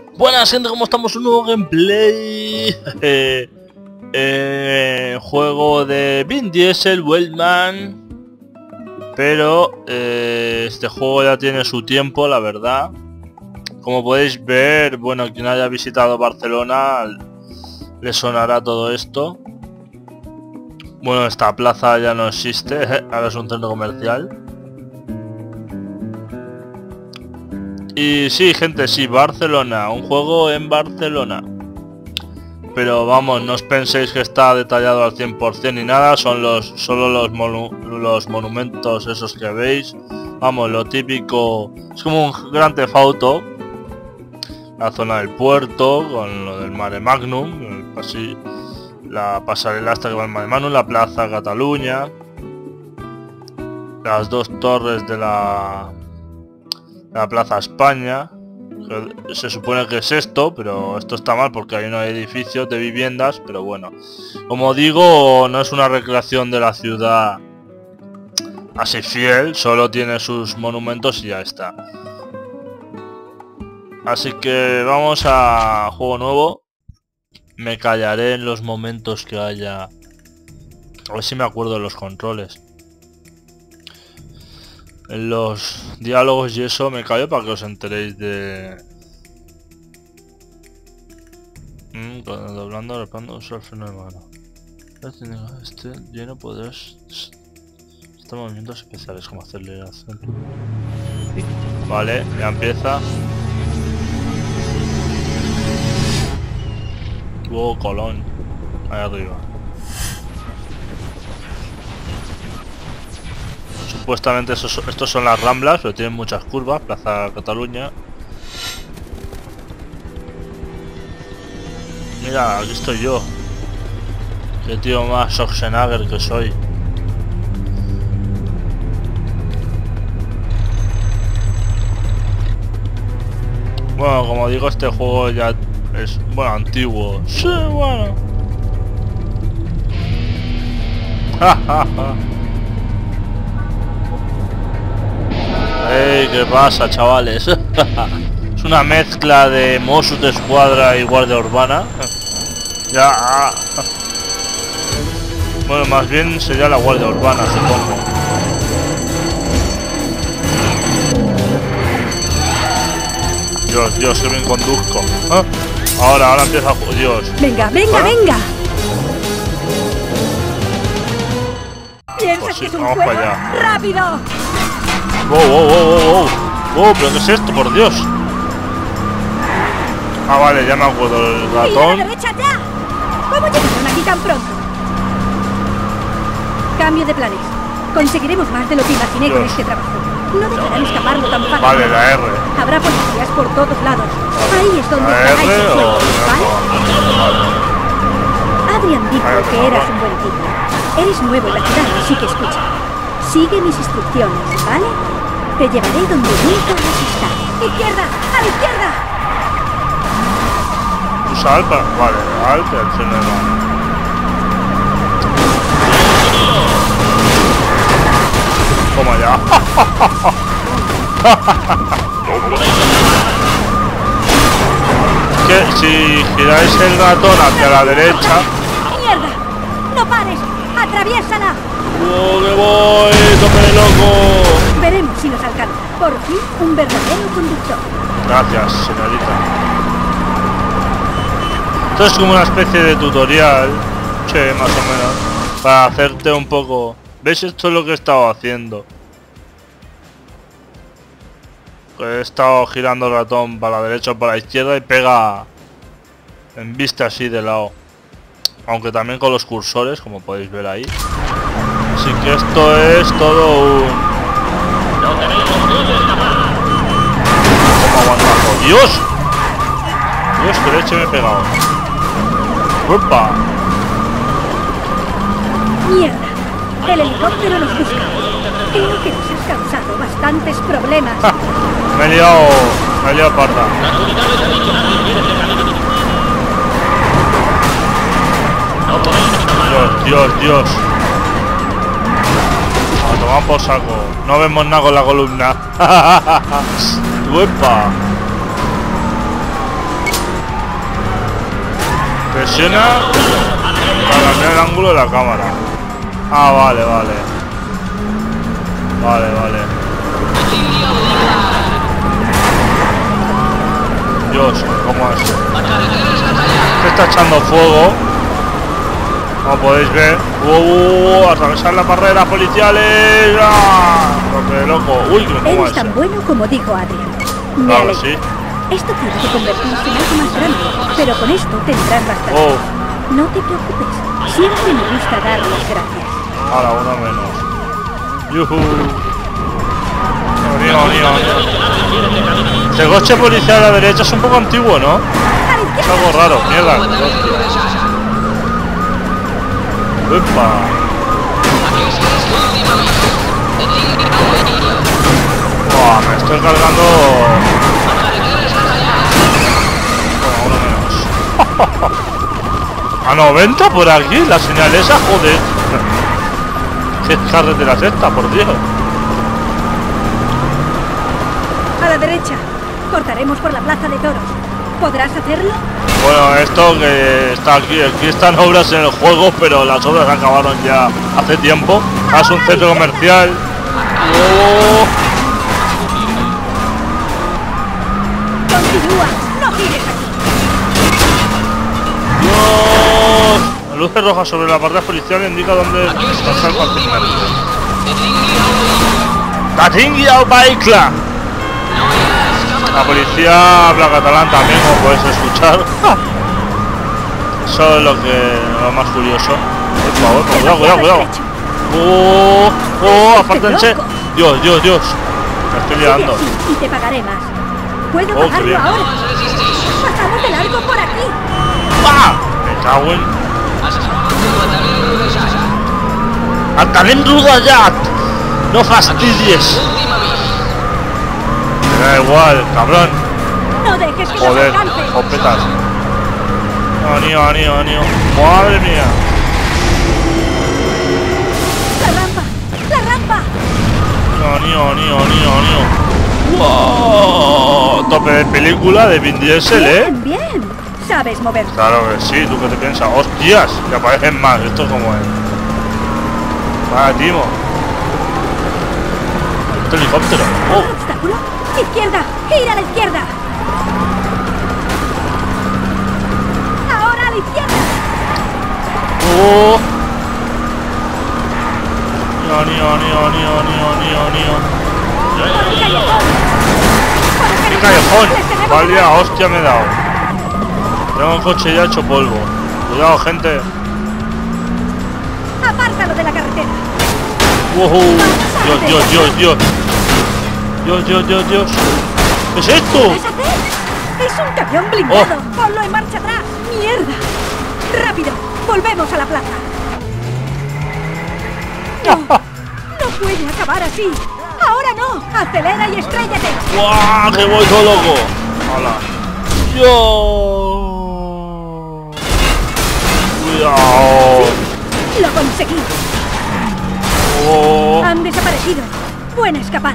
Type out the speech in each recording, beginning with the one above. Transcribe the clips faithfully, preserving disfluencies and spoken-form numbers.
Buenas gente, ¿cómo estamos? Un nuevo gameplay. eh, juego de Vin Diesel, Wellman. Pero eh, este juego ya tiene su tiempo, la verdad. Como podéis ver, bueno, quien haya visitado Barcelona le sonará todo esto. Bueno, esta plaza ya no existe, ahora es un centro comercial. Y sí, gente, sí, Barcelona, un juego en Barcelona. Pero vamos, no os penséis que está detallado al cien por cien ni nada, son los solo los, monu los monumentos esos que veis. Vamos, lo típico, es como un Grand Theft Auto. La zona del puerto, con lo del Mare Magnum, el pasi la pasarela hasta que va al Mare Magnum, la Plaza Cataluña, las dos torres de la, de la Plaza España, que se supone que es esto, pero esto está mal porque hay unos edificios de viviendas, pero bueno, como digo, no es una recreación de la ciudad así fiel, solo tiene sus monumentos y ya está. Así que vamos a juego nuevo. Me callaré en los momentos que haya. A ver si me acuerdo de los controles. En los diálogos y eso me callo para que os enteréis de... Mm, doblando, repando, usar el freno de mano. Este lleno podrás... Estos movimientos especiales como aceleración. Vale, ya empieza. Luego Colón, ahí arriba. Supuestamente esos, estos son las Ramblas, pero tienen muchas curvas. Plaza Cataluña. Mira, aquí estoy yo. Qué tío más Schwarzenegger que soy. Bueno, como digo, este juego ya es, bueno, antiguo. Sí, bueno. Ey, ¿qué pasa, chavales? Es una mezcla de Mossos de Escuadra y Guardia Urbana. Ya. Bueno, más bien sería la Guardia Urbana, supongo. Dios, Dios, que bien conduzco. ¿Ah? Ahora, ahora empieza a... Dios. Venga, venga, ¿Ah? venga. ¿Piensas Pues sí, que es un vamos juego? para allá. ¡Rápido! Wow, wow, wow, wow, wow. Wow, pero ¿qué es esto, por Dios? Ah, vale, ya me acuerdo. El ¡Y a la ratón. derecha ya! ¿Cómo llegaron aquí tan pronto? Cambio de planes. Conseguiremos más de lo que imaginé Dios. con este trabajo. No dejarán escaparlo tan fácil. Vale, la R. Habrá policías por todos lados. Ahí es donde La estará R el o... sueldo, ¿vale? Adrian dijo Vale, que por eras favor. un buen tipo. Eres nuevo en la ciudad, así que escucha. Sigue mis instrucciones, ¿vale? Te llevaré donde nunca has estado. ¡Izquierda! ¡A la izquierda! Usa alta. Vale, alta, el freno de mano. Toma ya. Que si giráis el ratón hacia la derecha. ¡Mierda! ¡No pares! ¡Atraviésala! ¡Oh, que voy! ¡Tope loco! Veremos si nos alcanza. Por fin, un verdadero conductor. Gracias, señorita. Esto es como una especie de tutorial. Sí, más o menos. Para hacerte un poco... ¿Ves? Esto es lo que he estado haciendo. He estado girando el ratón para la derecha o para la izquierda y pega en vista así de lado. Aunque también con los cursores, como podéis ver ahí. Así que esto es todo un... ¿Cómo aguantazo? ¡Dios! Dios, que leche me he pegado. ¡Upa! ¡Mierda! El helicóptero nos busca. Creo que nos has causado bastantes problemas. ¡Ja! Me he liado... Me he liado parda. Dios, Dios, Dios. A tomar por saco. No vemos nada con la columna. ¡Uepa! presiona para cambiar el ángulo de la cámara. Ah, vale, vale. Vale, vale. Dios, ¿cómo es? Se está echando fuego. Como podéis ver. ¡Uh! Atravesar las barreras policiales. ¡Ah! ¡Qué loco! ¡Uy! ¿Cómo Eres es? tan bueno como dijo Adrian. Me Claro, alegro. sí. Esto tiene que convertirse en algo más grande, pero con esto tendrás bastante. Oh, No te preocupes, siempre me gusta dar las gracias. ahora uno menos. ¡Yuhu! Ni, ni, ni. El coche policial a la derecha es un poco antiguo, ¿no? ¡A la Es izquierda! algo raro, mierda. ¡Epa! Buah, me estoy cargando. Bueno, uno menos. A noventa por aquí, la señal esa, joder. ¿Qué carretera es esta, por Dios? A la derecha. Cortaremos por la plaza de toros. ¿Podrás hacerlo? Bueno, esto que está aquí, aquí están obras en el juego, pero las obras acabaron ya hace tiempo. Ah, es un centro comercial. Oh. Continúa, no gires aquí. Dios. Luces rojas sobre la barrera policial indica dónde está el compartimento. Katingia Baikla. La policía habla catalán también, como podéis escuchar. Eso es lo que lo más curioso. Opa, opa, cuidado, cuidado, cuidado. Oh, oh, apártense. Dios, Dios, Dios. Me estoy liando. Sigue así y te pagaré más. ¿Puedo Oh, qué pagarlo bien. ahora? Pasamos de largo por aquí. ¡Ah! Me cago en... ¡Altalén Rudayat! ¡No fastidies! Me da igual, cabrón. No dejes que Joder, nos alcance. escopetas. Anio, anio, anio. Madre mía. La rampa, la rampa. Anio, anio, anio, anio. ¡Wow! Tope de película de Vin Diesel, ¿eh? Bien, bien. Sabes moverte. Claro que sí, ¿tú qué te piensas? ¡Hostias! Que aparecen más, esto es como es. Vaya timo. Este helicóptero. Oh. ¿Obstáculo? Izquierda, gira a la izquierda. Ahora a la izquierda. Oh. Nio, nio, nio, nio, nio, nio, nio. Por el callejón. Por el ¡Qué callejón! Les tenemos Vale, atrás. hostia me he dado. Tengo el coche ya hecho polvo. Cuidado, gente. Apártalo de la carretera. Wow. Dios, Dios, Dios, Dios. Dios, Dios, Dios, Dios. ¿Qué es esto? ¿Puedes hacer? Es un camión blindado. Ponlo en marcha atrás. ¡Mierda! Rápido, volvemos a la plaza. No, no puede acabar así. Ahora no. Acelera y estréllate. ¡Guau! ¡Que voy todo loco! ¡Hala! ¡Yo! ¡Cuidado! Lo conseguí. ¡Oh! Han desaparecido. Buena escapada.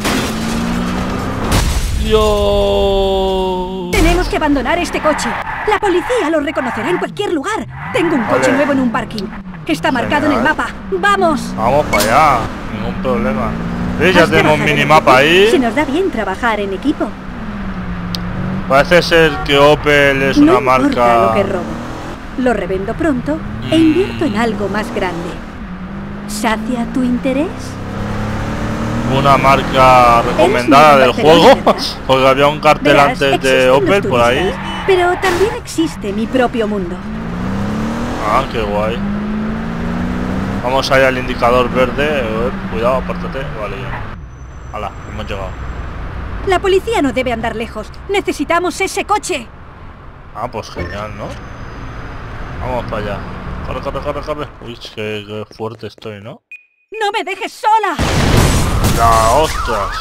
¡Dios! Tenemos que abandonar este coche. La policía lo reconocerá en cualquier lugar. Tengo un coche Vale. nuevo en un parking. Está marcado en el Genial. mapa. ¡Vamos! Vamos para allá. Ningún problema. ¿Veis? Ya Has tenemos un trabajado en minimapa equipo. Se ahí. nos da bien trabajar en equipo. Parece ser que Opel es No una importa marca... lo que robo. Lo revendo pronto e invierto en algo más grande. ¿Sacia tu interés? Una marca recomendada del Eres nuevo en juego. Barcelona, ¿verdad? Porque había un cartel Verás, antes de existen los Opel por ahí. turistas, pero también existe mi propio mundo. Ah, qué guay. Vamos allá al indicador verde. Eh, cuidado, apártate. Vale, ya. Hala, hemos llegado. La policía no debe andar lejos. Necesitamos ese coche. Ah, pues genial, ¿no? Vamos para allá. Corre, corre, corre, corre. Uy, qué, qué fuerte estoy, ¿no? ¡No me dejes sola! ¡La ostras!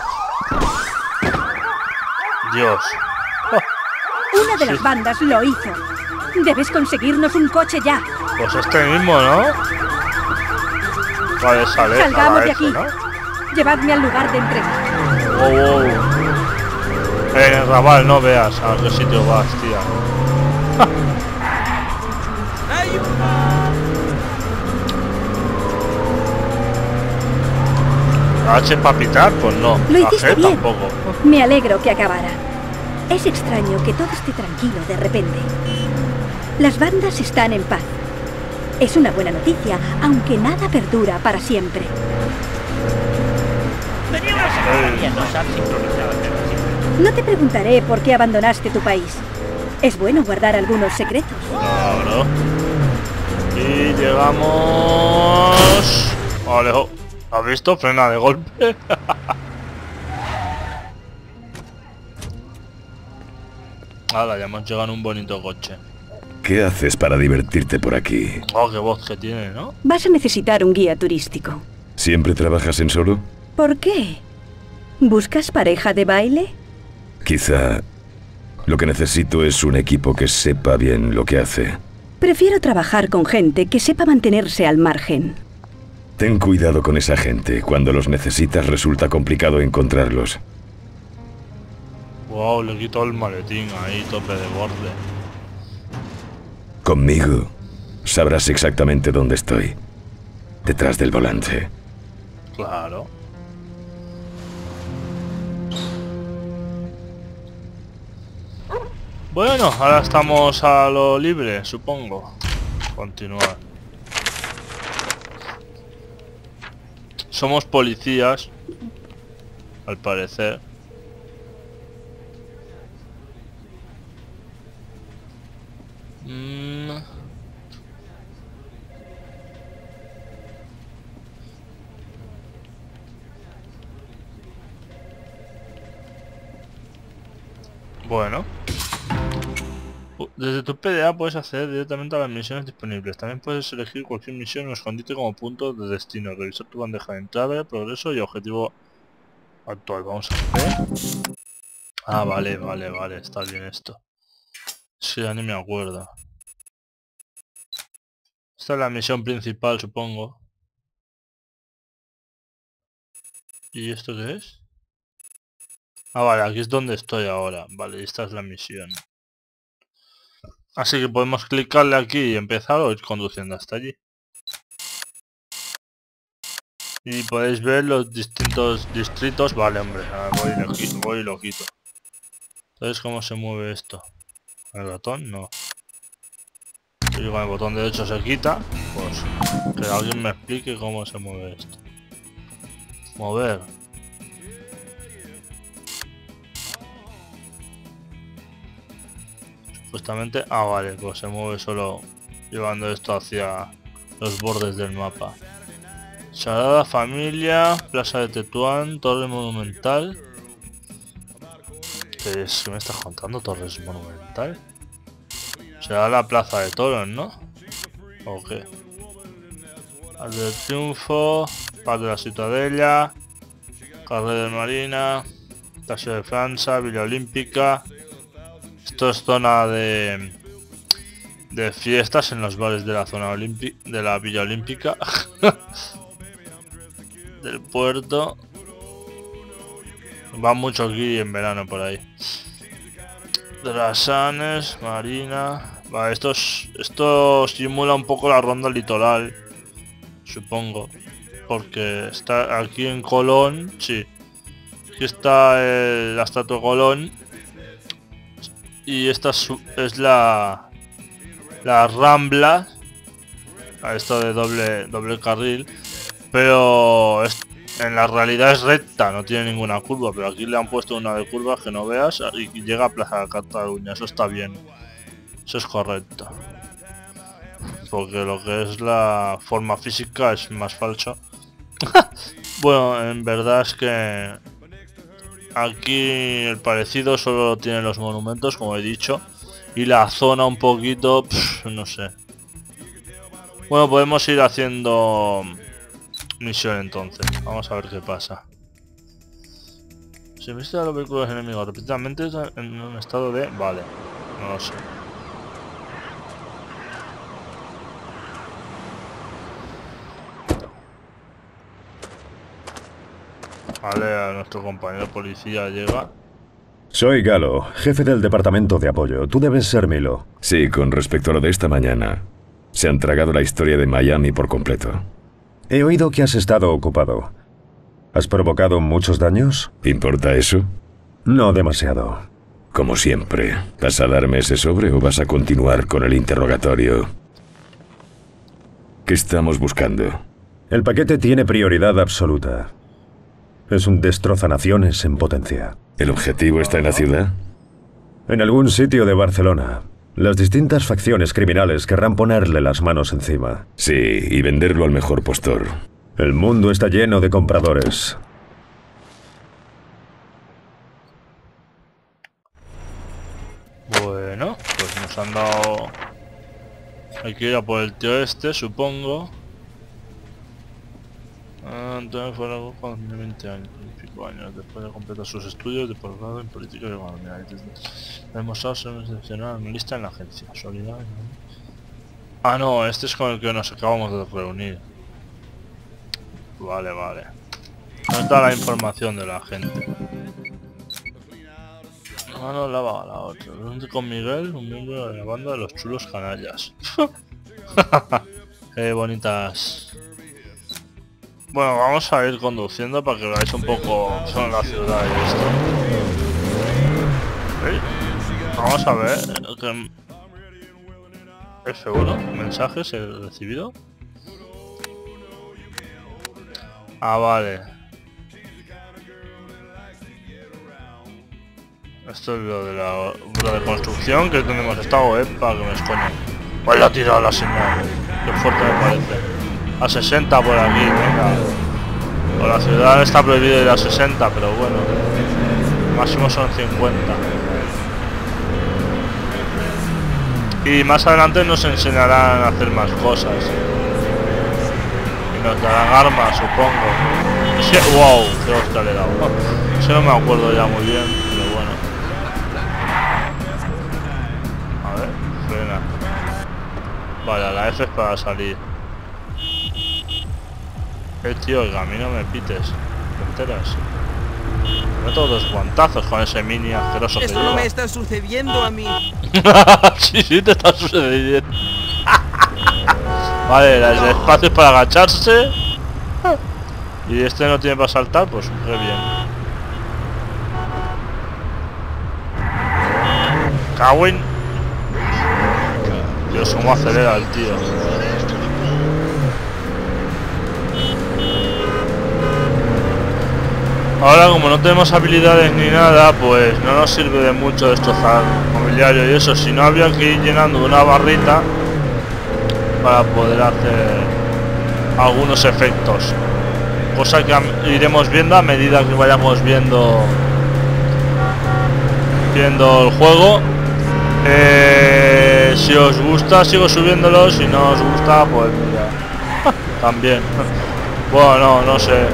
Dios. Una de las bandas lo hizo. Debes conseguirnos un coche ya. Pues este mismo, ¿no? Vale, sale. Salgamos a de ese, aquí. ¿no? Llevadme al lugar de entrega. Wow, wow. En el Raval no veas a qué sitio vas, tía. ¿La H para pitar? Pues no. Lo La hiciste G bien. tampoco. Me alegro que acabara. Es extraño que todo esté tranquilo de repente. Las bandas están en paz. Es una buena noticia, aunque nada perdura para siempre. No te preguntaré por qué abandonaste tu país. Es bueno guardar algunos secretos. Claro. Y llegamos... Alejo. ¿Has visto? Frena de golpe. Ahora ya hemos llegado en un bonito coche. ¿Qué haces para divertirte por aquí? Oh, qué voz que tiene, ¿no? Vas a necesitar un guía turístico. ¿Siempre trabajas en solo? ¿Por qué? ¿Buscas pareja de baile? Quizá lo que necesito es un equipo que sepa bien lo que hace. Prefiero trabajar con gente que sepa mantenerse al margen. Ten cuidado con esa gente. Cuando los necesitas resulta complicado encontrarlos. Wow, le quito el maletín ahí, tope de borde. Conmigo sabrás exactamente dónde estoy. Detrás del volante. Claro. Bueno, ahora estamos a lo libre, supongo. Continuar. Somos policías, al parecer. Mm. Bueno. Desde tu P D A puedes acceder directamente a las misiones disponibles. También puedes elegir cualquier misión o escondite como punto de destino. Revisar tu bandeja de entrada, progreso y objetivo actual. Vamos a ver. Ah, vale, vale, vale. Está bien esto. Sí, ya ni me acuerdo. Esta es la misión principal, supongo. ¿Y esto qué es? Ah, vale, aquí es donde estoy ahora. Vale, esta es la misión. Así que podemos clicarle aquí y empezar o ir conduciendo hasta allí. Y podéis ver los distintos distritos. Vale, hombre, voy y lo quito. Voy y lo quito. Entonces, ¿cómo se mueve esto? ¿El ratón? No. Si con el botón derecho se quita, pues que alguien me explique cómo se mueve esto. Mover. Supuestamente... Ah, vale, pues se mueve solo llevando esto hacia los bordes del mapa. Sagrada Familia, Plaza de Tetuán, Torre Monumental. ¿Qué es? ¿Qué me estás contando? ¿Torres Monumental? Será la Plaza de Toros, ¿no? ¿O qué? Arco del Triunfo, Paz de la Ciutadella, Carrera de Marina, Estadio de Francia, Villa Olímpica. Esto es zona de de fiestas en los bares de la zona olímpica, de la Villa Olímpica. Del puerto. Va mucho aquí en verano por ahí. Drasanes, Marina. Va, esto, es, esto simula un poco la ronda litoral, supongo. Porque está aquí en Colón, sí. Aquí está el, la estatua de Colón. Y esta es, es la la Rambla. Esto de doble doble carril. Pero es, en la realidad es recta, no tiene ninguna curva. Pero aquí le han puesto una de curvas que no veas y llega a Plaza de Cataluña. Eso está bien. Eso es correcto. Porque lo que es la forma física es más falso. Bueno, en verdad es que aquí el parecido solo tiene los monumentos, como he dicho. Y la zona un poquito... Pff, no sé. Bueno, podemos ir haciendo misión entonces. Vamos a ver qué pasa. Se viste a los vehículos enemigos repetidamente en un estado de... Vale, no lo sé. Vale, a nuestro compañero policía llega. Soy Galo, jefe del departamento de apoyo. Tú debes ser Milo. Sí, con respecto a lo de esta mañana. Se han tragado la historia de Miami por completo. He oído que has estado ocupado. ¿Has provocado muchos daños? ¿Importa eso? No demasiado. Como siempre. ¿Vas a darme ese sobre o vas a continuar con el interrogatorio? ¿Qué estamos buscando? El paquete tiene prioridad absoluta. Es un destrozanaciones en potencia. ¿El objetivo está en la ciudad? En algún sitio de Barcelona. Las distintas facciones criminales querrán ponerle las manos encima. Sí, y venderlo al mejor postor. El mundo está lleno de compradores. Bueno, pues nos han dado... Hay que ir a por el tío este, supongo. Antonio fue cuando tenía veinte años, veinticinco años, después de completar sus estudios de posgrado en política y economía. Ha demostrado ser un excepcional analista en la agencia. Solidario. Ah, no, este es con el que nos acabamos de reunir. Vale, vale. No está la información de la gente. Ah, no, la va la otra. Reúnete con Miguel, un miembro de la banda de los chulos canallas. Qué bonitas. Bueno, vamos a ir conduciendo para que veáis un poco sobre la ciudad y esto. ¿Veis? Vamos a ver que... F uno, mensajes he recibido. Ah, vale. Esto es lo de la lo de construcción, que es donde hemos estado, eh, para que me escoñe. Pues la ha tirado la señal. Qué fuerte me parece. A sesenta por aquí, venga. Por la ciudad está prohibido ir a sesenta, pero bueno. Máximo son cincuenta. Y más adelante nos enseñarán a hacer más cosas. Y nos darán armas, supongo. Ese, wow, qué hostia le he dado. Eso no me acuerdo ya muy bien, pero bueno. A ver, frena. Vale, la F es para salir. Eh, tío, oiga, a mí no me pites. ¿Te enteras? Me meto dos guantazos con ese mini asqueroso que Esto no me está sucediendo a mí. Sí, sí, te está sucediendo. Vale, el espacio es para agacharse. Y este no tiene para saltar, pues re bien. Cawin. Dios, cómo acelera el tío. Ahora, como no tenemos habilidades ni nada, pues no nos sirve de mucho destrozar mobiliario y eso, si no habría que ir llenando una barrita para poder hacer algunos efectos, cosa que iremos viendo a medida que vayamos viendo viendo el juego. Eh, si os gusta sigo subiéndolo, si no os gusta pues mira, también. Bueno, no, no sé.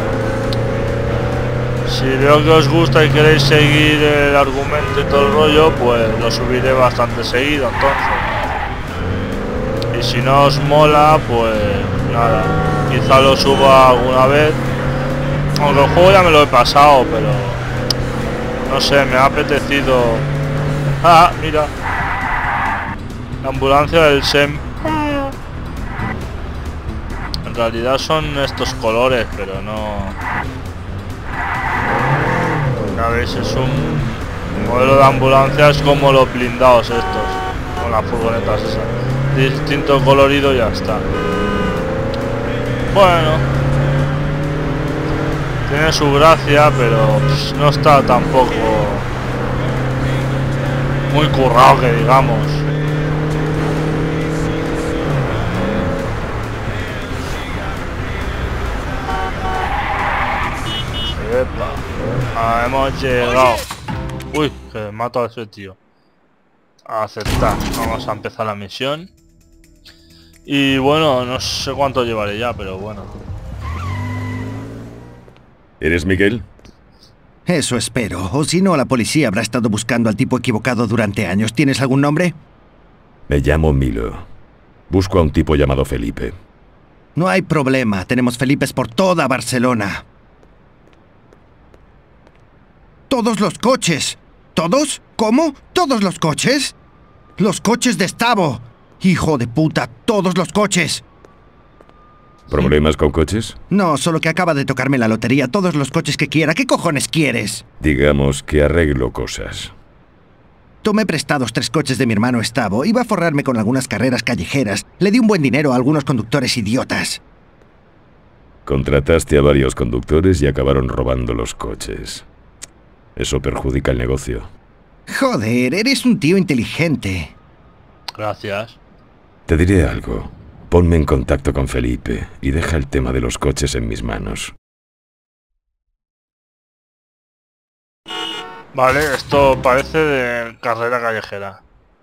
Si veo que os gusta y queréis seguir el argumento y todo el rollo, pues lo subiré bastante seguido entonces. Y si no os mola, pues nada, quizá lo suba alguna vez. Aunque el juego ya me lo he pasado, pero no sé, me ha apetecido. Ah, mira, la ambulancia del S E M. En realidad son estos colores, pero no. Ya veis, es un modelo de ambulancias como los blindados estos, con las furgonetas esas. Distinto colorido y ya está. Bueno, tiene su gracia, pero pues, no está tampoco muy currado que digamos. Epa. Ah, hemos llegado. Uy, que mato a ese tío. A aceptar. Vamos a empezar la misión. Y bueno, no sé cuánto llevaré ya, pero bueno. ¿Eres Miguel? Eso espero, o si no la policía habrá estado buscando al tipo equivocado durante años. ¿Tienes algún nombre? Me llamo Milo. Busco a un tipo llamado Felipe. No hay problema, tenemos Felipes por toda Barcelona. ¡Todos los coches! ¿Todos? ¿Cómo? ¿Todos los coches? ¡Los coches de Stavo! Hijo de puta, todos los coches. ¿Problemas con coches? No, solo que acaba de tocarme la lotería. Todos los coches que quiera. ¿Qué cojones quieres? Digamos que arreglo cosas. Tomé prestados tres coches de mi hermano Estavo. Iba a forrarme con algunas carreras callejeras. Le di un buen dinero a algunos conductores idiotas. Contrataste a varios conductores y acabaron robando los coches. Eso perjudica el negocio. Joder, eres un tío inteligente. Gracias. Te diré algo. Ponme en contacto con Felipe y deja el tema de los coches en mis manos. Vale, esto parece de carrera callejera.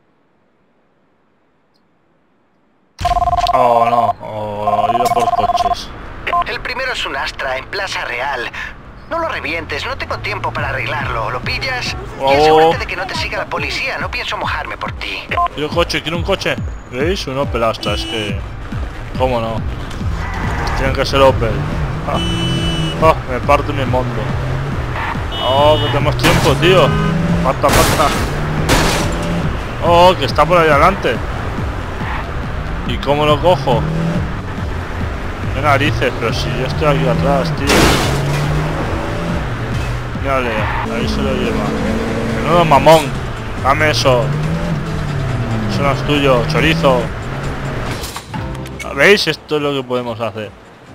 Oh, no. Oh, ir a por coches. El primero es un Astra en Plaza Real. No lo revientes, no tengo tiempo para arreglarlo. ¿Lo pillas? Oh. Y asegúrate de que no te siga la policía. No pienso mojarme por ti. Quiero un coche, quiero un coche. ¿Veis? Un Opel Astra, es que... ¿Cómo no? Tienen que ser Opel. Ah, ah, me parto mi mundo. Oh, que tenemos tiempo, tío. Aparta, aparta. Oh, que está por ahí adelante. ¿Y cómo lo cojo? Qué narices, pero si yo estoy aquí atrás, tío. Mírale, ahí se lo lleva. Menudo mamón. Dame eso. Eso no es tuyo, chorizo. ¿Veis? Esto es lo que podemos hacer.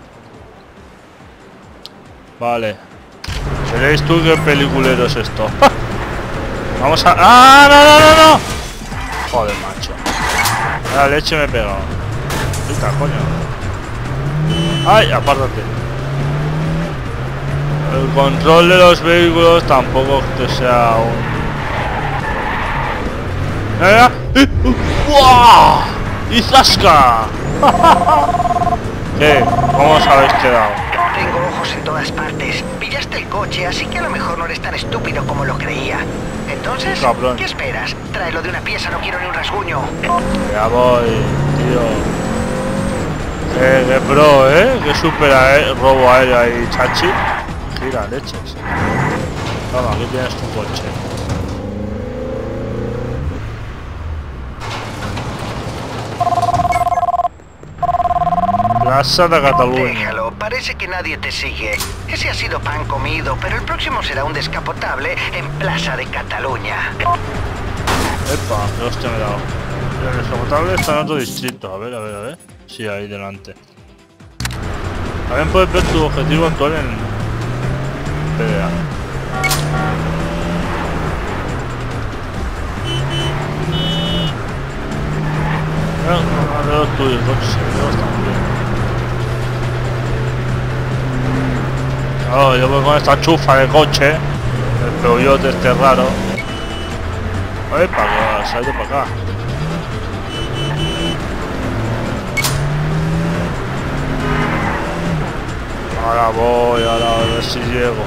Vale. Veréis tú qué peliculero es esto. Vamos a... ¡Ah! ¡No, no, no, no! Joder, macho. La leche me he pegado. Puta, coño. ¡Ay! Apártate. El control de los vehículos tampoco que sea un... ¡Eh! ¡Buah! ¡Y zasca! ¿Qué? ¿Cómo os habéis quedado? Tengo ojos en todas partes. Pillaste el coche, así que a lo mejor no eres tan estúpido como lo creía. Entonces, Cabrón. ¿qué esperas? Tráelo de una pieza, no quiero ni un rasguño. Ya voy, tío. Qué, qué pro, ¿eh? Qué super ae- robo aéreo ahí, chachi. Gira, leches. Toma, aquí tienes tu coche. Plaza de Cataluña. Déjalo, parece que nadie te sigue. Ese ha sido pan comido, pero el próximo será un descapotable en Plaza de Cataluña. Epa, qué hostia me he dado. El descapotable está en otro distrito. A ver, a ver, a ver. Sí, ahí delante. También puedes ver tu objetivo actual en P D A. No, no, los tuyos, los tuyos también. Oh, yo voy con esta chufa de coche. El Peugeot este raro. Epa, que se ha ido para acá. Ahora voy, ahora a ver si llego.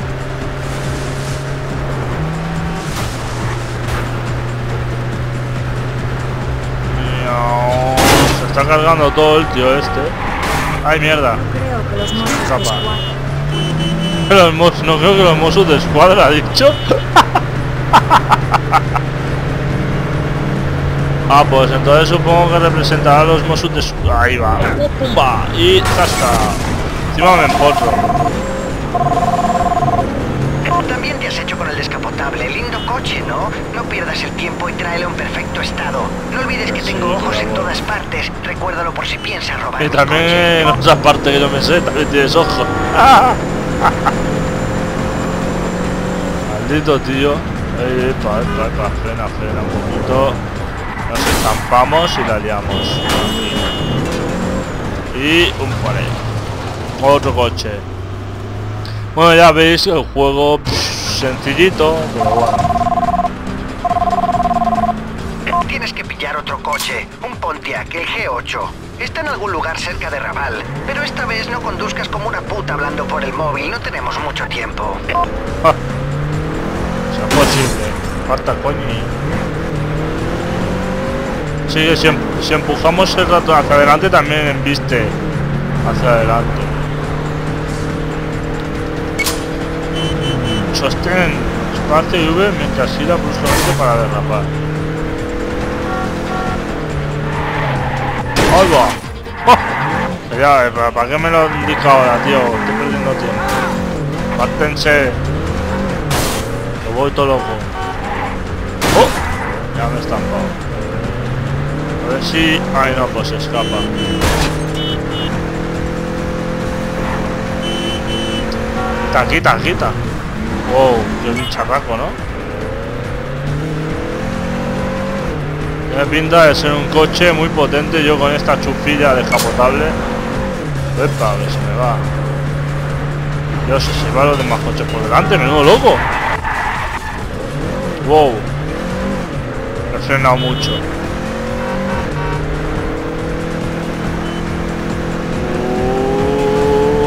Miau. Se está cargando todo el tío este. Ay, mierda. Creo que los Mossos de Escapa. Escuadra. Los Mos- no creo que los Mossos de Escuadra, ha dicho. Ah, pues entonces supongo que representará a los Mossos de Escuadra. Ahí va. ¡Pumba! Y zasca. Encima me empotro. También te has hecho con el descapotable. Lindo coche, ¿no? No pierdas el tiempo y tráelo en perfecto estado. No olvides que tengo ojos en todas partes. Recuérdalo por si piensas robar Y mi también coche. en otra parte que yo me sé, también tienes ojo. ¡Ah! Maldito tío. Ey, epa, epa, epa, frena, frena un poquito. Nos estampamos y la liamos. Y un pared. Otro coche. Bueno, ya veis el juego pff, sencillito, pero bueno. Tienes que pillar otro coche, un Pontiac, el G ocho. Está en algún lugar cerca de Raval, pero esta vez no conduzcas como una puta hablando por el móvil, no tenemos mucho tiempo. Ah, es posible. Falta coño. Sí, si, em- si empujamos el ratón hacia adelante también embiste hacia adelante. Sostén espacio y V mientras gira bruscamente para derrapar. ¡Oh! Ya, ¿para, ¿para qué me lo indica ahora, tío? Estoy perdiendo tiempo. Pártense. Que voy todo loco. ¡Oh! Ya me he estampado. A ver si... Ay, no, pues se escapa. Quita, quita, quita. Wow, qué bicharraco, ¿no? Tiene pinta de ser un coche muy potente. Yo con esta chufilla descapotable. Epa, que se me va. Dios, se va los demás coches por delante, menudo loco. Wow. He frenado mucho. Uh.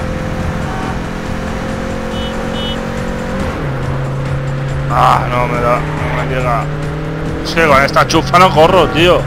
Ah, no me da, no me llega. Es que con esta chufa no corro, tío.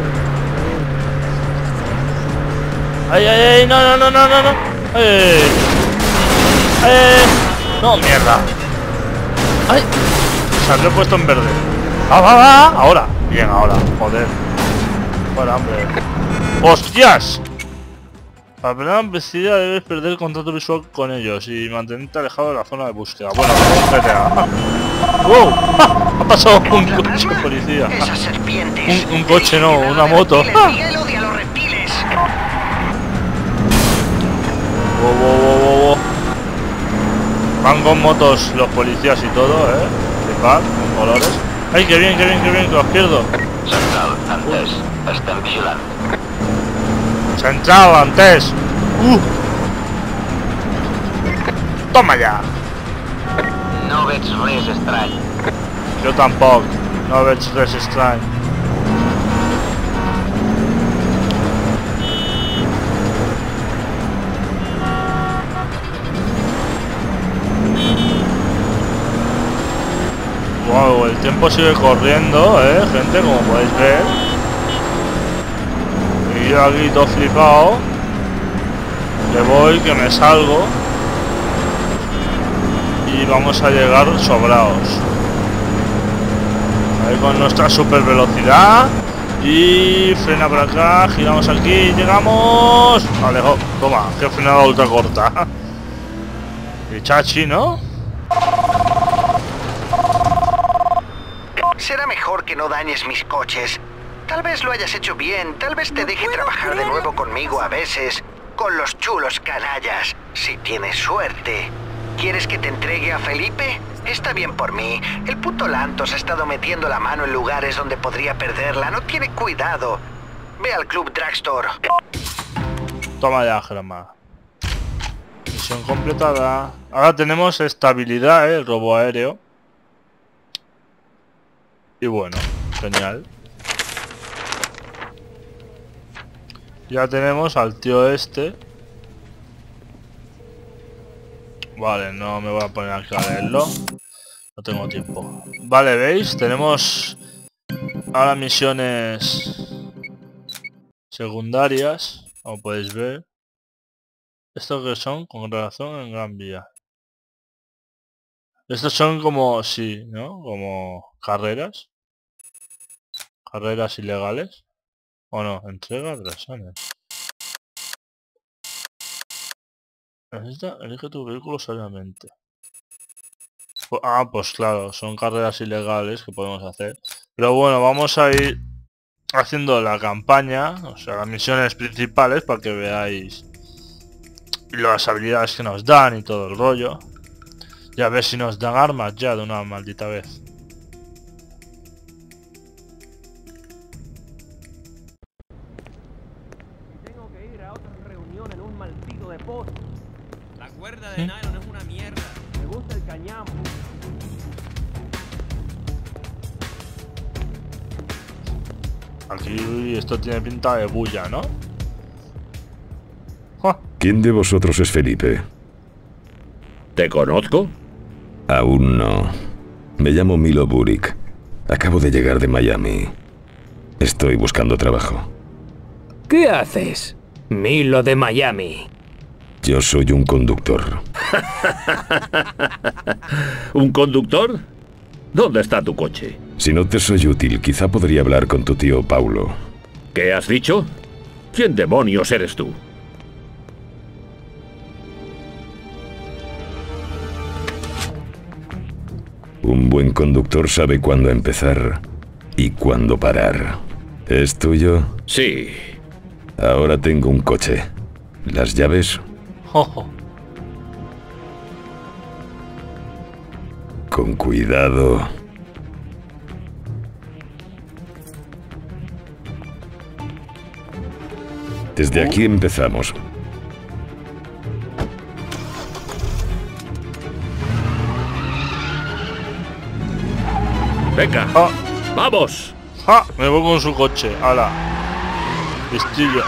Ay, ay, ay, no, no, no, no, no, no. Ay, ay, no, mierda. Ay, se había puesto en verde. Ah, va, va, ahora. Bien, ahora, joder. Bueno, hombre. ¡Hostias! Para perder la velocidad debes perder el contacto visual con ellos y mantenerte alejado de la zona de búsqueda. Bueno, como un G T A. ¡Wow! ¡Ah! Ha pasado un coche policía. Esas serpientes. Un, un coche no, una moto. ¡Ah! Miguel odia a los reptiles. Wow, wow, wow, wow, wow. Van con motos los policías y todo, eh. Flipad, con colores. ¡Ay, qué bien, qué bien, qué bien, que los pierdo! Central, antes, estem vigilant. Central, antes. Uh. Toma ya. No veig res estrany. Yo tampoco. No ves res estrany. Wow, el tiempo sigue corriendo, eh, gente, como podéis ver. Y yo aquí todo flipado. Que voy, que me salgo. Y vamos a llegar sobraos. Ahí con nuestra super velocidad. Y frena por acá, giramos aquí, llegamos. Vale, oh, toma, que frenada ultra corta. Y chachi, ¿no? Será mejor que no dañes mis coches. Tal vez lo hayas hecho bien, tal vez te deje trabajar de nuevo conmigo a veces. Con los chulos canallas, si tienes suerte. ¿Quieres que te entregue a Felipe? Está bien por mí. El puto Lantos ha estado metiendo la mano en lugares donde podría perderla. No tiene cuidado. Ve al Club Dragstore. Toma ya, Germán. Misión completada. Ahora tenemos estabilidad, ¿eh? El robo aéreo. Y bueno, genial. Ya tenemos al tío este. Vale, no me voy a poner aquí a leerlo. No tengo tiempo. Vale, ¿veis? Tenemos ahora misiones secundarias, como podéis ver. Estos que son con relación en Gran Vía. Estos son como, sí, ¿no? Como carreras. Carreras ilegales. O no, entrega de las años. Necesita, elige tu vehículo sabiamente. Ah, pues claro, son carreras ilegales que podemos hacer. Pero bueno, vamos a ir haciendo la campaña, o sea, las misiones principales para que veáis las habilidades que nos dan y todo el rollo. Y a ver si nos dan armas ya de una maldita vez. Tengo que ir a otra reunión en un maldito depósito. La cuerda de ¿Sí? nylon es una mierda. Me gusta el cañamo. Aquí esto tiene pinta de bulla, ¿no? ¡Ja! ¿Quién de vosotros es Felipe? ¿Te conozco? Aún no. Me llamo Milo Burick. Acabo de llegar de Miami. Estoy buscando trabajo. ¿Qué haces? Milo de Miami. Yo soy un conductor. ¿Un conductor? ¿Dónde está tu coche? Si no te soy útil, quizá podría hablar con tu tío Paulo. ¿Qué has dicho? ¿Quién demonios eres tú? Un buen conductor sabe cuándo empezar y cuándo parar. ¿Es tuyo? Sí. Ahora tengo un coche. ¿Las llaves? Ojo. Con cuidado. Desde aquí empezamos. Venga, Ah, ¡vamos! ah, me voy con su coche. Ala. Listillo.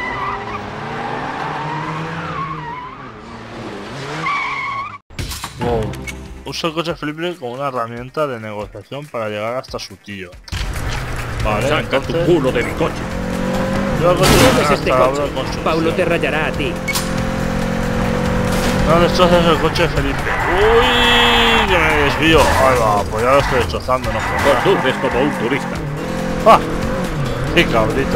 Wow. Usa el coche Felipe como una herramienta de negociación para llegar hasta su tío. Vale, Saca entonces... tu culo de mi coche. Yo el coche ¿Dónde es hasta este ahora coche? de construcción. Paulo te rayará a ti. No destroces el coche de Felipe. Uy, que me desvío. Ahí va, pues ya lo estoy destrozando, no puedo. Conduces como un turista. ¡Ah! ¡Qué cabrito!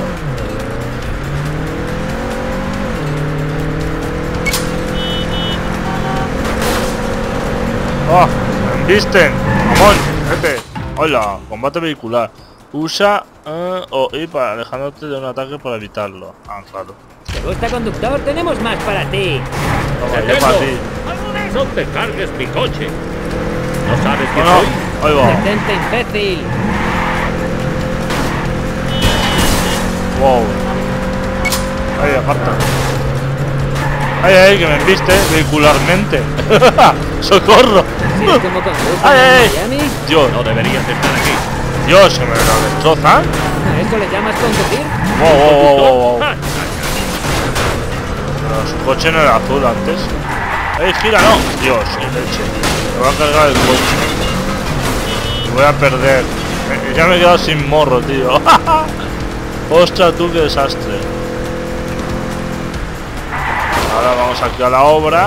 ¡Ah! ¡Me embisten! ¡Mamón! ¡Vete! ¡Hola! Combate vehicular. Usa eh, o I para alejándote de un ataque para evitarlo. Ah, claro. ¿Te gusta, conductor? Tenemos más para ti. Toma, ¡Detengo! ya para ti. ¡No te cargues mi coche! ¿No sabes quién No, soy? no. Ahí va. Detente, imbécil. Wow. Ahí, aparta. Ay, ay, que me embiste vehicularmente. ¡Socorro! ¿Sí es como conducen Ay, ay, en Miami? Dios, No deberías estar aquí. Dios, se me lo destrozan. ¿A eso le llamas conducir? Wow, wow, wow, wow, wow. Ah, Pero su coche no era azul antes. ¡Ey, gira, no! Dios, qué leche. Me va a cargar el coche. Y voy a perder. Me- ya me he quedado sin morro, tío. ¡Ostras, tú, qué desastre! Ahora vamos aquí a la obra.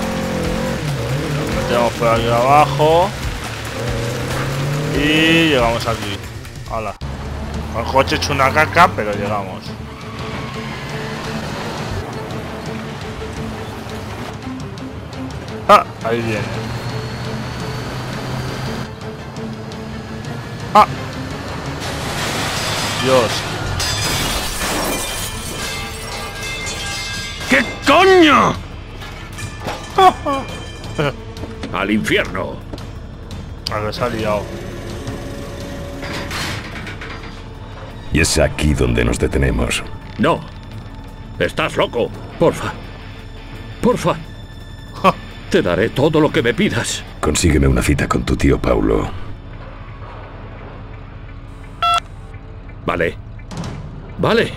Nos metemos por aquí abajo. Y llegamos aquí. ¡Hala! El coche hecho una caca, pero llegamos. ¡Ah! Ahí viene. ¡Ah! Dios. ¿Qué coño? Al infierno. A ver, se ha liado. Y es aquí donde nos detenemos. No. Estás loco. Porfa. Porfa. Ja. Te daré todo lo que me pidas. Consígueme una cita con tu tío Paulo. Vale. Vale.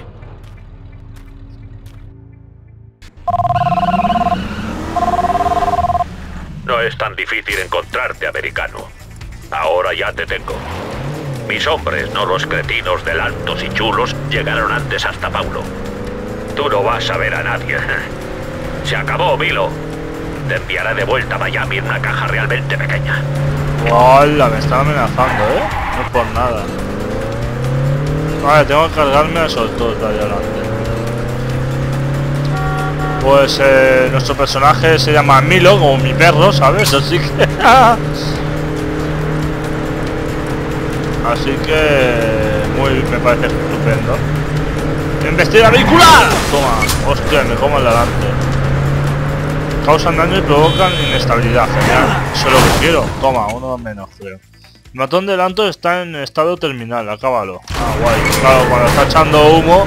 No es tan difícil encontrarte, americano. Ahora ya te tengo. Mis hombres, no los cretinos del altos y chulos, llegaron antes hasta Paulo. Tú no vas a ver a nadie. Se acabó, Milo. Te enviaré de vuelta a Miami en una caja realmente pequeña. ¡Hola! Me están amenazando, ¿eh? No es por nada. Vale, tengo que cargarme a esos dos de ahí adelante. Pues eh, nuestro personaje se llama Milo, como mi perro, ¿sabes? Así que... Así que... Muy, me parece estupendo. ¡Embestida vehicular! Toma. Hostia, me como el delante. Causan daño y provocan inestabilidad. Genial. Eso es lo que quiero. Toma, uno menos, creo. El matón de Lanto está en estado terminal. Acábalo. Ah, guay. Claro, cuando está echando humo...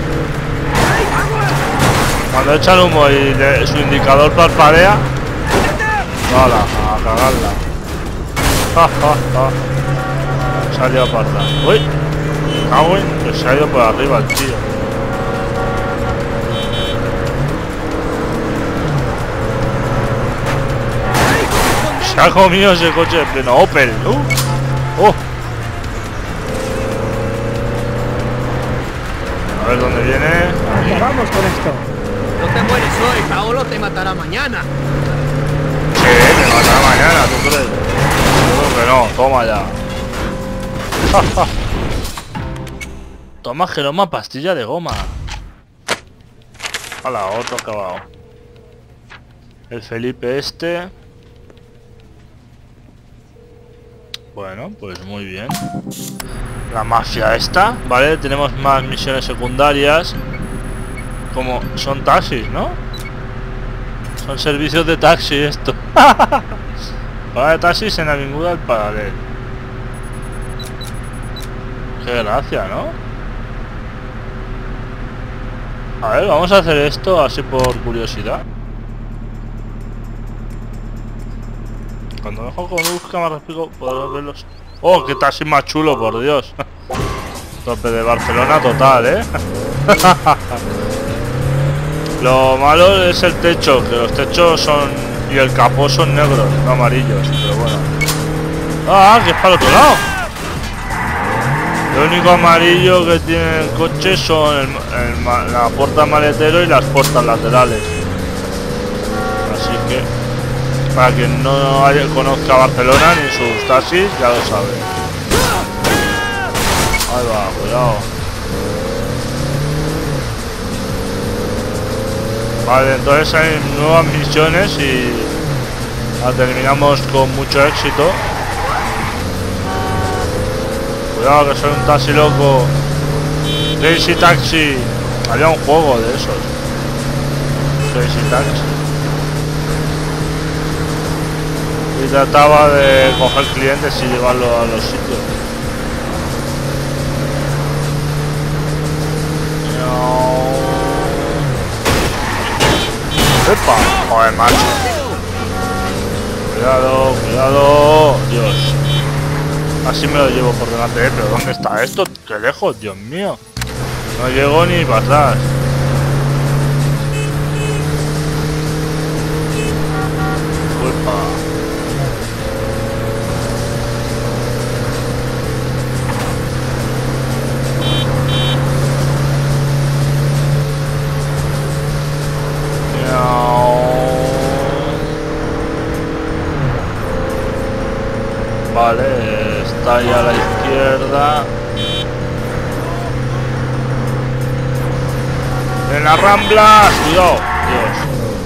Cuando echan humo y le- su indicador parpadea... ¡Hala! A cagarla. Ja, ja, ja. Se ha ido a apartar. ¡Uy! Me cago en que se ha ido por arriba el tío. Se ha comido ese coche de pleno Opel. ¡Uh! ¡Oh! A ver dónde viene. Acabamos con esto. No te mueres hoy, Paolo te matará mañana. Sí, me matará mañana, ¿tú crees? Yo creo que no, toma ya. Toma, Jeroma, pastilla de goma. Hola, otro acabado. El Felipe este. Bueno, pues muy bien. La mafia esta, ¿vale? Tenemos más misiones secundarias. Como son taxis, ¿no? Son servicios de taxi esto. Para de taxis en Avinguda del Paralel. Qué gracia, ¿no? A ver, vamos a hacer esto así por curiosidad. Cuando mejor conduzca más rápido podremos verlos. ¡Oh, qué taxi más chulo, por Dios! Tope de Barcelona total, ¿eh? Lo malo es el techo, que los techos son... y el capó son negros, no amarillos, pero bueno. ¡Ah, que es para el otro lado! Lo único amarillo que tiene el coche son el, el, la puerta maletero y las puertas laterales. Así que... para quien no haya, conozca Barcelona ni sus taxis, ya lo sabe. Ahí va, cuidado. Vale, entonces hay nuevas misiones y la terminamos con mucho éxito. Cuidado que soy un taxi loco. Crazy Taxi. Había un juego de esos. Crazy Taxi. Y trataba de coger clientes y llevarlos a los sitios. ¡Epa! Joder, macho. Cuidado, cuidado. Dios. Así me lo llevo por delante, ¿eh? Pero ¿dónde está esto? ¡Qué lejos, Dios mío! No llego ni para atrás. Uepa. Vale, está ahí a la izquierda. En las Ramblas, cuidado, Dios.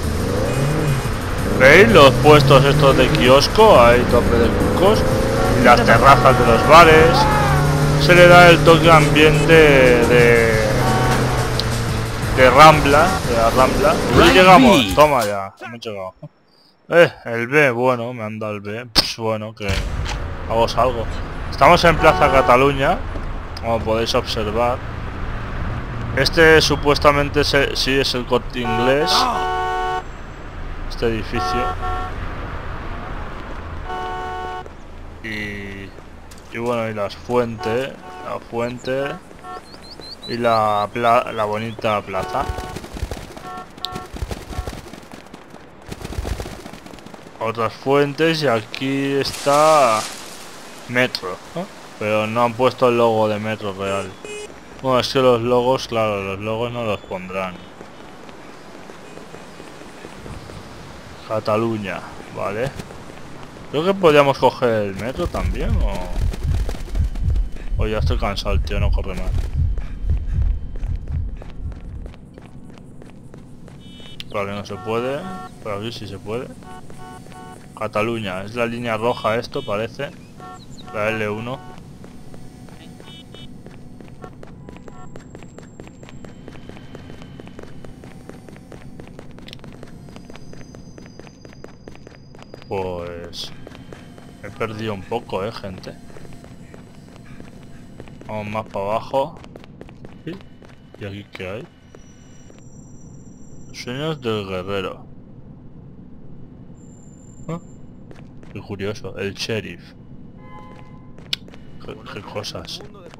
¿Veis los puestos estos de kiosco? Hay tope de cucos. Y las terrazas de los bares. Se le da el toque ambiente de... de Rambla, de la Rambla. Y llegamos, toma ya, hemos llegado. Eh, el B, bueno, me han dado el B. Pues bueno, que hago algo. Estamos en Plaza Cataluña, como podéis observar. Este supuestamente es el, sí es el Corte Inglés. Este edificio. Y, y bueno, y las fuentes, la fuente y la, pla, la bonita plaza. Otras fuentes y aquí está Metro, ¿no? Pero no han puesto el logo de Metro real. Bueno, es que los logos, claro, los logos no los pondrán. Cataluña, vale. Creo que podríamos coger el metro también, o... o ya estoy cansado, el tío no corre más. Vale, no se puede, pero aquí sí se puede. Cataluña, es la línea roja esto, parece. La L uno. Pues... he perdido un poco, eh, gente. Vamos más para abajo. ¿Sí? ¿Y aquí qué hay? Sueños del guerrero. ¿Ah? Qué curioso, el sheriff. Qué, qué cosas.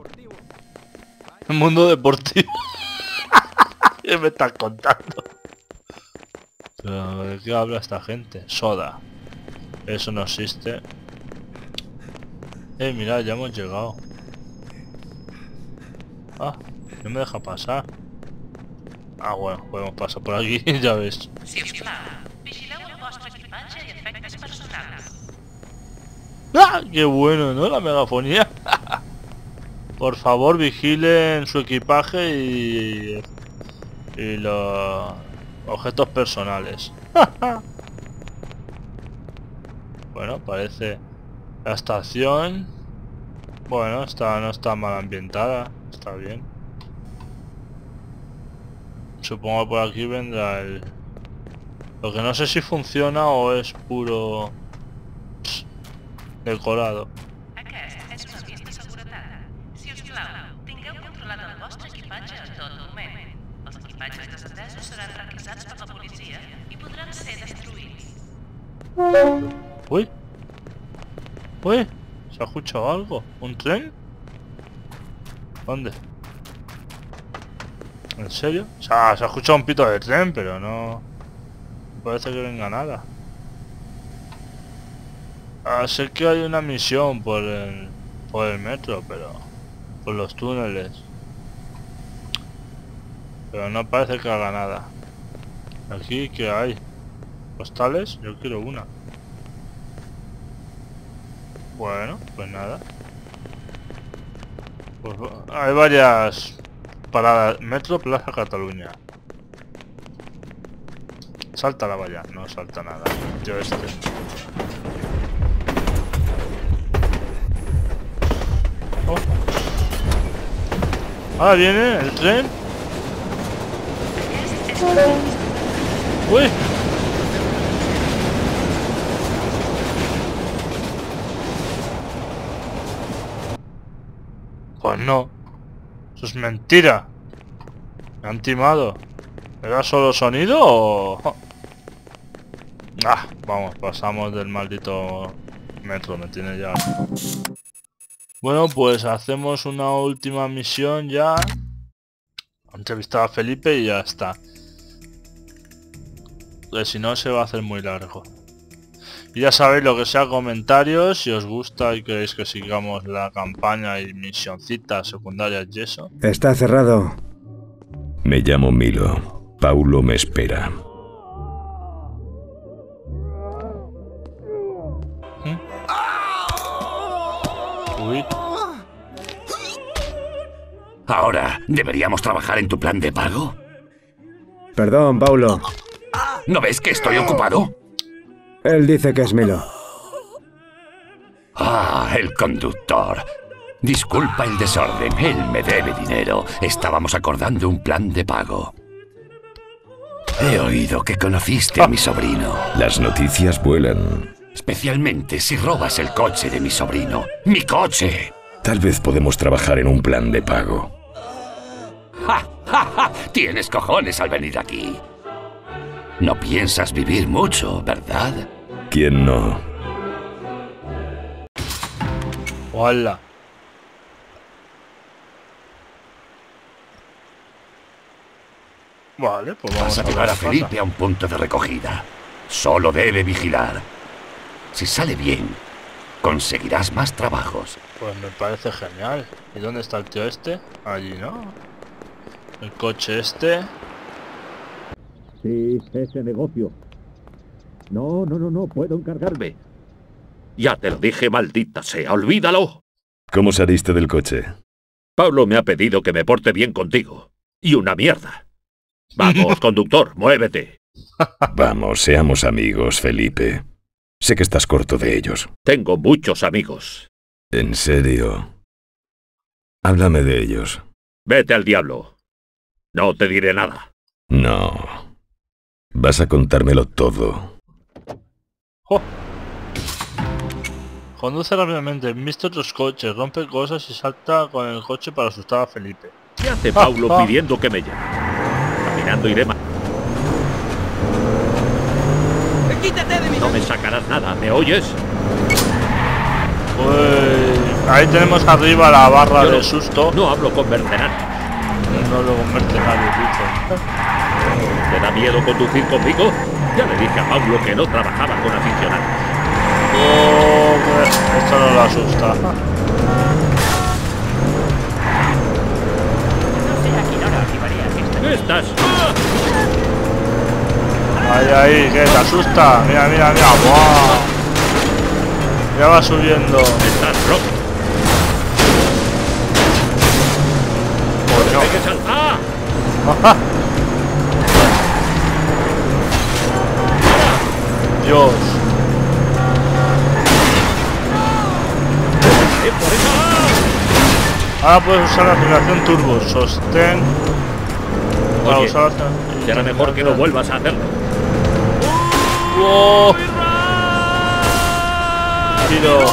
El mundo deportivo. ¿Qué me estás contando? Pero, ¿de qué habla esta gente? Soda. Eso no existe. Eh, mirad, ya hemos llegado. Ah, no me deja pasar. Ah, bueno, podemos pasar por aquí, ya ves. ¡Ah! ¡Qué bueno!, ¿no? La megafonía. Por favor, vigilen su equipaje y... Y los objetos personales. Bueno, parece la estación. Bueno, está, no está mal ambientada. Está bien. Supongo que por aquí vendrá el... Lo que no sé si funciona o es puro... Pss, decorado. Aquesta és una pista seguretat. Si us plau, tingueu controlat el vostre equipatge en tot moment. Els equipatges desatesos seran requisats per la policia i podran ser destruïts. Uy. Uy. ¿Se ha escuchado algo? ¿Un tren? ¿Dónde? ¿En serio? O sea, se ha escuchado un pito de tren, pero no... No parece que venga nada. Ah, sé que hay una misión por el... por el metro, pero... por los túneles. Pero no parece que haga nada. Aquí, ¿qué hay? ¿Postales? Yo quiero una. Bueno, pues nada. Pues, hay varias paradas. Metro Plaza Cataluña. Salta la valla. No salta nada. Yo este. Oh. Ahora viene el tren. Uy. Pues no. Eso es mentira. Me han timado. ¿Era solo sonido o...? Ah, vamos, pasamos del maldito metro, me tiene ya. Bueno, pues hacemos una última misión ya. Entrevistar a Felipe y ya está. Porque si no se va a hacer muy largo. Y ya sabéis, lo que sea, comentarios, si os gusta y queréis que sigamos la campaña y misioncitas secundarias y eso. Está cerrado. Me llamo Milo. Paulo me espera. ¿Mm? Uy. Ahora, ¿deberíamos trabajar en tu plan de pago? Perdón, Paulo. ¿No ves que estoy ocupado? Él dice que es Milo. Ah, el conductor. Disculpa el desorden. Él me debe dinero. Estábamos acordando un plan de pago. He oído que conociste a mi sobrino. Las noticias vuelan. Especialmente si robas el coche de mi sobrino. ¡Mi coche! Tal vez podemos trabajar en un plan de pago. ¡Ja, ja, ja! Tienes cojones al venir aquí. No piensas vivir mucho, ¿verdad? ¿Quién no? ¡Hola! Vale, pues vamos Vas a a ver llevar a qué pasa. Felipe a un punto de recogida. Solo debe vigilar. Si sale bien, conseguirás más trabajos. Pues me parece genial. ¿Y dónde está el tío este? Allí, ¿no? El coche este. Sí, ese negocio. No, no, no, no, puedo encargarme. Ya te lo dije, maldita sea, olvídalo. ¿Cómo saliste del coche? Pablo me ha pedido que me porte bien contigo. Y una mierda. Vamos, conductor, muévete. Vamos, seamos amigos, Felipe. Sé que estás corto de ellos. Tengo muchos amigos. ¿En serio? Háblame de ellos. Vete al diablo. No te diré nada. No. Vas a contármelo todo. Oh. Conduce rápidamente, viste otros coches, rompe cosas y salta con el coche para asustar a Felipe. ¿Qué hace Paulo ah, ah. pidiendo que me llame? Caminando iré más. ¡Quítate de mi... No me sacarás nada, ¿me oyes? Pues ahí tenemos arriba la barra Yo de no, susto. No hablo con mercenarios. No hablo con mercenarios, dice. ¿Te da miedo conducir conmigo? Ya le dije a Paulo que no trabajaba con aficionados. Oh, pues esto no lo asusta. ¿Qué estás? Ahí, ahí, que te asusta. Mira, mira, mira. ¡Wow! Ya va subiendo. Estás roto. Coño. ¡Ah! Dios. Ahora puedes usar la aceleración turbo. Sostén. Para Oye, usar la... será mejor que no vuelvas a hacerlo. ¡Wow! Tiro.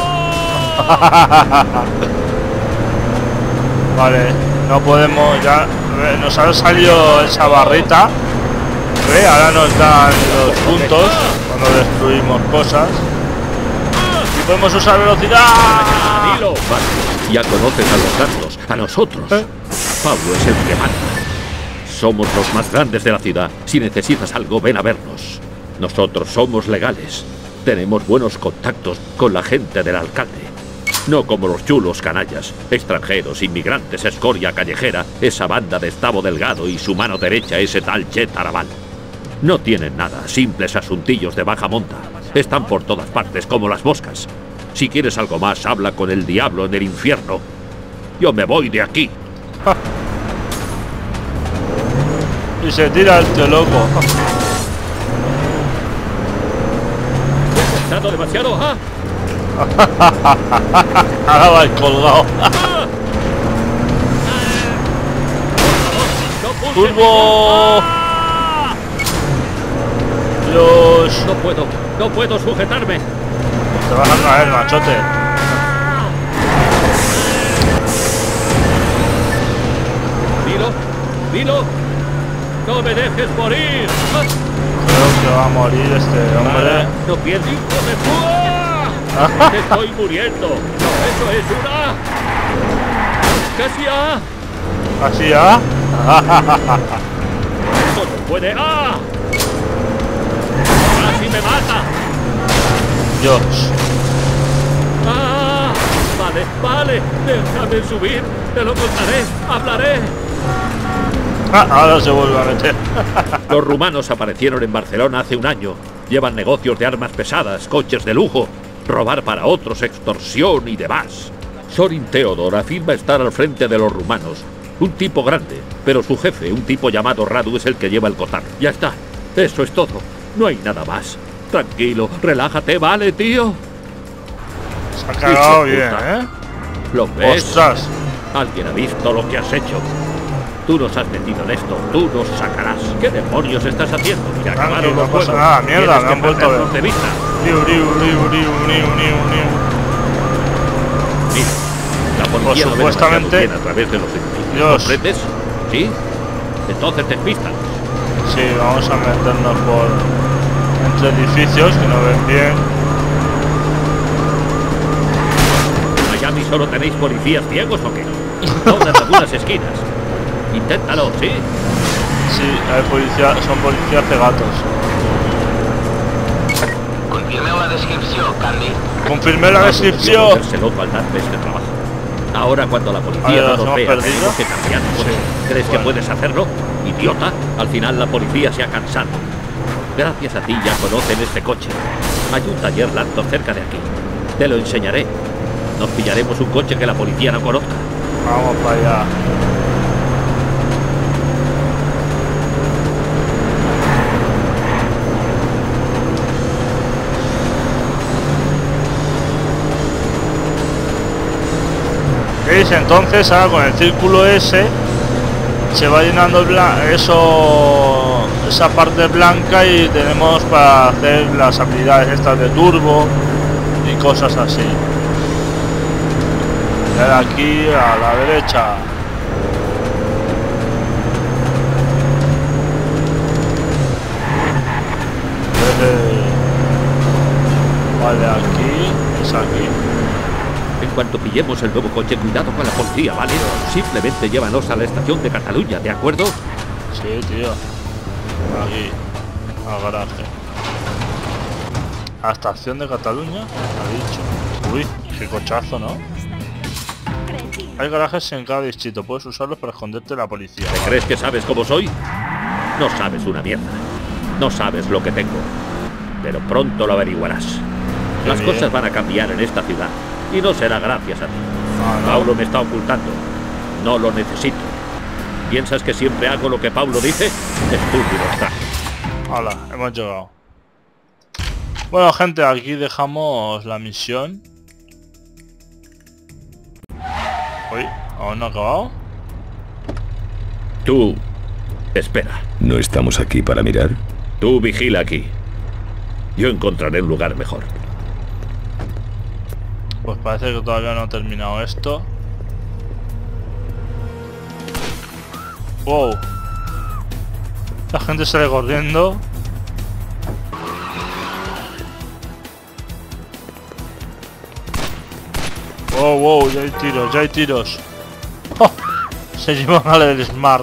Vale, no podemos ya. Nos ha salido esa barrita. ¿Ve? Ahora nos dan los puntos cuando destruimos cosas. Y podemos usar velocidad. Dilo, vale. Ya conoces a los gatos, a nosotros. ¿Eh? Pablo es el que manda. Somos los más grandes de la ciudad. Si necesitas algo, ven a vernos. Nosotros somos legales. Tenemos buenos contactos con la gente del alcalde. No como los chulos canallas, extranjeros, inmigrantes, escoria callejera, esa banda de Estavo Delgado y su mano derecha, ese tal Chet Arabal. No tienen nada, simples asuntillos de baja monta. Están por todas partes como las moscas. Si quieres algo más, habla con el diablo en el infierno. Yo me voy de aquí. Y se tira el tío loco. ¿He estado demasiado? ¿Ah? Ahora va el colgado. ¡Turbo! Dios. No puedo, no puedo sujetarme. Te vas a caer, machote. Dilo, dilo. No me dejes morir. Creo que va a morir este hombre. No pierdas. ¡Me estoy muriendo! No, eso es una... ¡Casi A! ¿Casi A? ¡Eso no puede! ¡Ah! ¡Casi me mata! Dios. ¡Ah! Vale, vale. Déjame subir. Te lo contaré. Hablaré. Ah, ahora se vuelve a meter. Los rumanos aparecieron en Barcelona hace un año. Llevan negocios de armas pesadas, coches de lujo. Robar para otros, extorsión y demás. Sorin Theodor afirma estar al frente de los rumanos. Un tipo grande, pero su jefe, un tipo llamado Radu, es el que lleva el cotar. Ya está. Eso es todo. No hay nada más. Tranquilo, relájate, ¿vale, tío? Se ha cagado bien, ¿eh? ¿Lo ves? ¡Ostras! Alguien ha visto lo que has hecho. Tú nos has metido en esto, tú nos sacarás. ¿Qué demonios estás haciendo? Ya acabaron los juegos. No pasa nada, mierda, me han vuelto a ver. De vista. Riu, riu, riu, riu, riu, riu, riu. Mira, la policía pues supuestamente no a través de los edificios. ¿Comprendes? ¿Sí? Entonces te despistan. Sí, vamos a meternos por entre edificios que no ven bien. ¿En Miami solo tenéis policías ciegos o qué? Todas algunas esquinas. Inténtalo, ¿sí? Sí, hay policía, son policías de gatos. Confirmeu la descripción, Candy. Confirmé la descripción. Loco al dar este trabajo. Ahora cuando la policía Ahora no nos vea, perdido. tenemos que cambiar. Sí. ¿Crees bueno. que puedes hacerlo? Idiota. Al final la policía se ha cansado. Gracias a ti ya conocen este coche. Hay un taller Lanto cerca de aquí. Te lo enseñaré. Nos pillaremos un coche que la policía no conozca. Vamos para allá. ¿Veis? Entonces ahora con el círculo ese se va llenando eso, esa parte blanca y tenemos para hacer las habilidades estas de turbo y cosas así. Y ahora aquí a la derecha. Vale, aquí es aquí. En cuanto pillemos el nuevo coche, cuidado con la policía, ¿vale? Simplemente llévanos a la estación de Cataluña, ¿de acuerdo? Sí, tío. Aquí, al garaje. ¿A la estación de Cataluña? Ha dicho. Uy, qué cochazo, ¿no? Hay garajes en cada distrito, puedes usarlos para esconderte de la policía. ¿Te crees que sabes cómo soy? No sabes una mierda. No sabes lo que tengo. Pero pronto lo averiguarás. Qué Las bien. cosas van a cambiar en esta ciudad. Y no será gracias a ti. Ah, no. Paulo me está ocultando. No lo necesito. ¿Piensas que siempre hago lo que Paulo dice? Estúpido está. Hola, hemos llegado. Bueno, gente, aquí dejamos la misión. Uy, ¿aún no ha acabado? Tú... espera. ¿No estamos aquí para mirar? Tú vigila aquí. Yo encontraré un lugar mejor. Pues parece que todavía no ha terminado esto. Wow. La gente sale corriendo. Wow, wow, ya hay tiros, ya hay tiros. Oh, se llevan a la del Smart.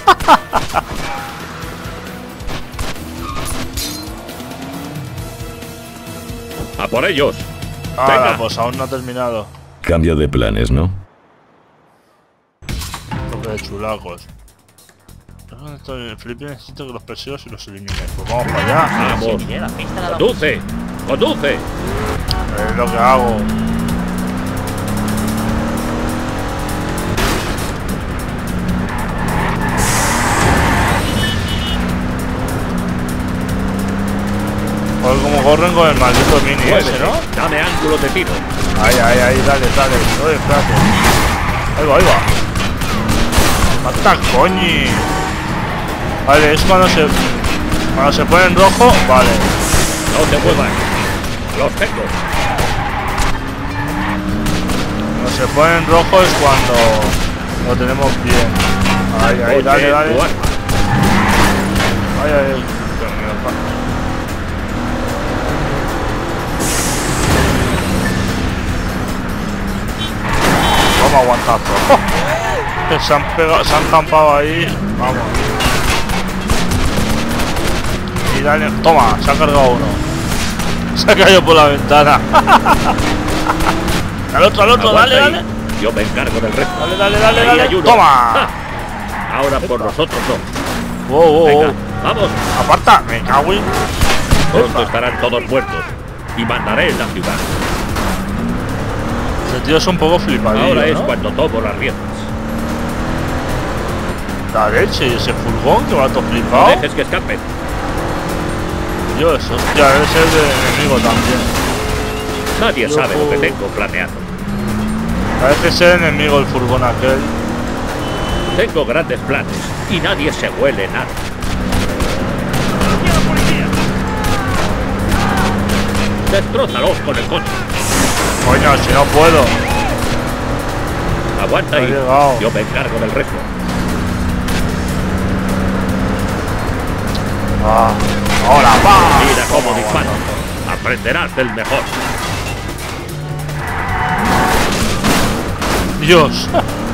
¡A por ellos! Ahora, Venga. pues aún no ha terminado. Cambio de planes, ¿no? Toque de chulacos. Felipe, necesito que los persigas y los elimines. Pues vamos para allá. ¡Vamos! ¡Conduce! ¡Conduce! Es lo que hago. Joder, como corren con el maldito mini Muévete, ese, ¿no? Dame ángulo de tiro. Ahí, ahí, ahí, dale, dale. Oye, espérate. Ahí va, ahí va. ¡Mata, coñi! Vale, es cuando se... Cuando se pone en rojo, vale. No te muevas. Los tengo. Cuando se pone en rojo es cuando lo tenemos bien. Ahí, ahí, Oye, dale, dale. tu arma. Ay, ay, ay. Dios mío, pa. Toma, aguantazo. Que se han pegado, se han zampado ahí. Vamos. Y dale. Toma, se ha cargado uno. Se ha caído por la ventana. Al otro, al otro, Aguanta dale, ahí. dale. Yo me encargo del resto. Dale, dale, dale, Ahí dale. hay uno. Toma. ¡Ja! Ahora por nosotros dos. Wow, wow, Venga, wow. vamos. Aparta, me cago en... Pronto estarán todos muertos. Y mandaré en la ciudad. Ese tío es un poco flipadillo, Ahora es ¿no? cuando tomo las riendas. La leche, y ese furgón que va todo No flipado. dejes que escapen. Dios, hostia, debe ser de enemigo también. Nadie Yo- sabe lo que tengo planeado. Parece ser enemigo el furgón aquel. Tengo grandes planes y nadie se huele nada. Destrózalos con el coche. Coño, si no puedo. Aguanta No he ahí. llegado. Yo me encargo del resto. Ah, ahora va. Mira cómo Toma, disparo. bueno. Aprenderás del mejor. Dios.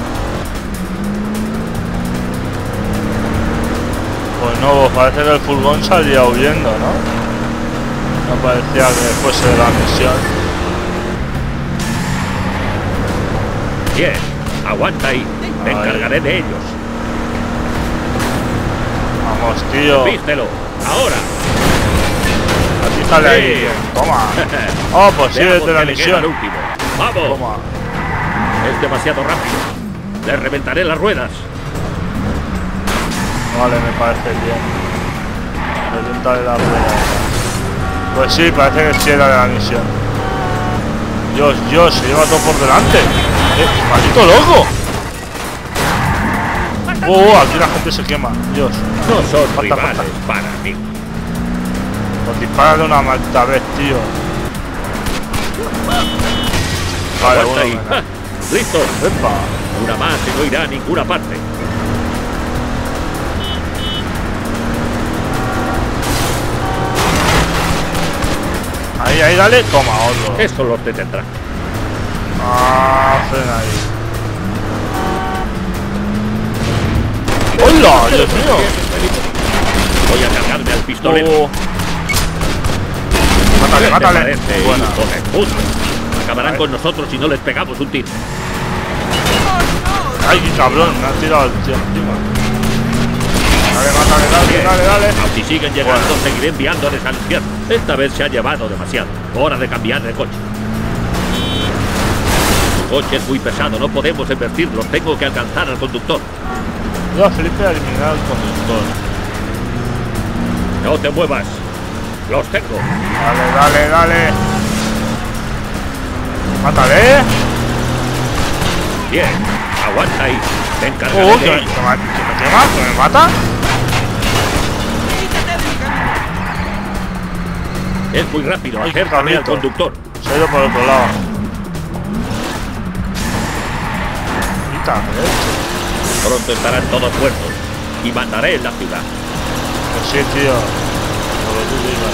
Pues no, parece que el furgón salía huyendo, ¿no? No parecía que fuese de la misión. Bien, aguanta ahí. Me Ay. encargaré de ellos. Vamos, tío. Vístelo. Ahora. Aquí sale ahí. Sí. Toma. Oh, pues sí, Veamos desde la que le queda al misión. último. Vamos. Toma. Es demasiado rápido. Le reventaré las ruedas. Vale, me parece bien. Reventarle la rueda. Pues sí, parece que sí era de la misión. Dios, Dios, se lleva todo por delante. ¡Eh, maldito loco! Oh, aquí la gente se quema. Dios. No son Falta, rivales falta. para mí. Nos dispara de una maldita vez, tío. Vale, Aguanta bueno, ahí. venga. ¡Ja! ¡Listo! Epa. Una más y no irá a ninguna parte. Ahí, ahí, dale. Toma, otro. Eso los detendrá. Ah, frena ahí. ¡Hola! ¡Dios mío! Voy a cargarme al pistolero. Oh. Mátale, ¿Qué te mátale. parece, Buena. hijo de puta? Acabarán Ay. con nosotros si no les pegamos un tiro. Ay, qué cabrón, me ha tirado el tío encima. Dale, mátale, dale, Bien. dale, dale. Aun si siguen llegando, Bueno. seguiré enviándoles al infierno. Esta vez se ha llevado demasiado. Hora de cambiar de coche. Tu coche es muy pesado, no podemos invertirlo. Tengo que alcanzar al conductor. Yo a Felipe a eliminar al conductor. No te muevas. Los tengo. Dale, dale, dale. Mátale. Bien, aguanta ahí. Te encargaré Oh, de que, ello. que me, que me quema, que me mata. Es muy rápido, Ay, acércame al Carlito. conductor. Se ha ido por otro lado. Quítame, eh. Pronto estarán todos muertos y mandaré en la ciudad. Pues sí, tío. Como tú digas.